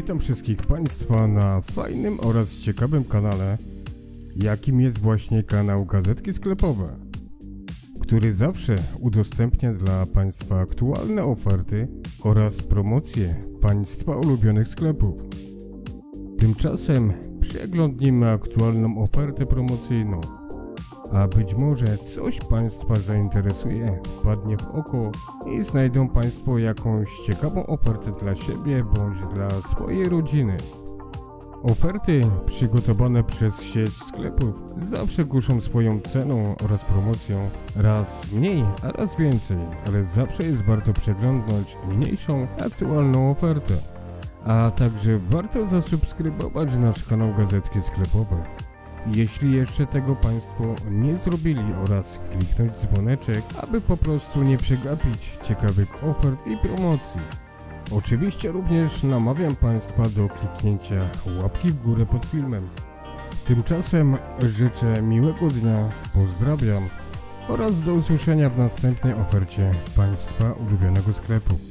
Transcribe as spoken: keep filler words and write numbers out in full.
Witam wszystkich Państwa na fajnym oraz ciekawym kanale, jakim jest właśnie kanał Gazetki Sklepowe, który zawsze udostępnia dla Państwa aktualne oferty oraz promocje Państwa ulubionych sklepów. Tymczasem przeglądnimy aktualną ofertę promocyjną, a być może coś Państwa zainteresuje, wpadnie w oko i znajdą Państwo jakąś ciekawą ofertę dla siebie bądź dla swojej rodziny. Oferty przygotowane przez sieć sklepów zawsze kuszą swoją ceną oraz promocją, raz mniej, a raz więcej, ale zawsze jest warto przeglądnąć mniejszą, aktualną ofertę. A także warto zasubskrybować nasz kanał Gazetki Sklepowe, jeśli jeszcze tego Państwo nie zrobili, oraz kliknąć dzwoneczek, aby po prostu nie przegapić ciekawych ofert i promocji. Oczywiście również namawiam Państwa do kliknięcia łapki w górę pod filmem. Tymczasem życzę miłego dnia, pozdrawiam oraz do usłyszenia w następnej ofercie Państwa ulubionego sklepu.